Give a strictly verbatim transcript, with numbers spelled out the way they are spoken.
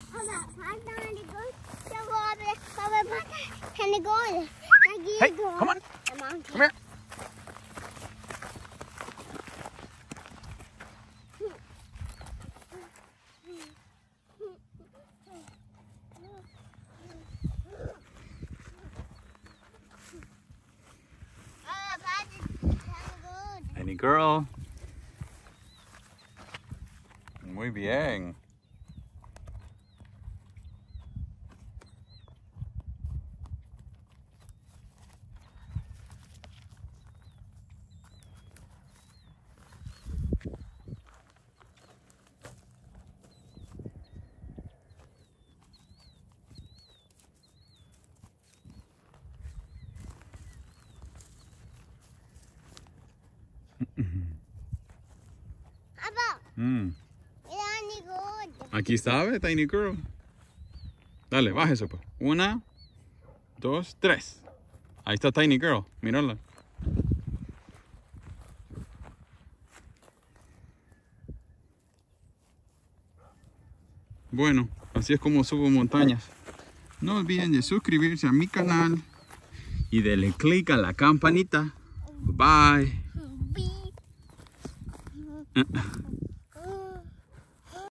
Hey, come on. Come here. Any girl. Muy bien. Mm. Aquí está, ¿ve? Tiny Girl. Dale, bájese pues. Una, dos, tres. Ahí está Tiny Girl. Mírala. Bueno, así es como subo montañas. No olviden de suscribirse a mi canal y darle click a la campanita. Bye.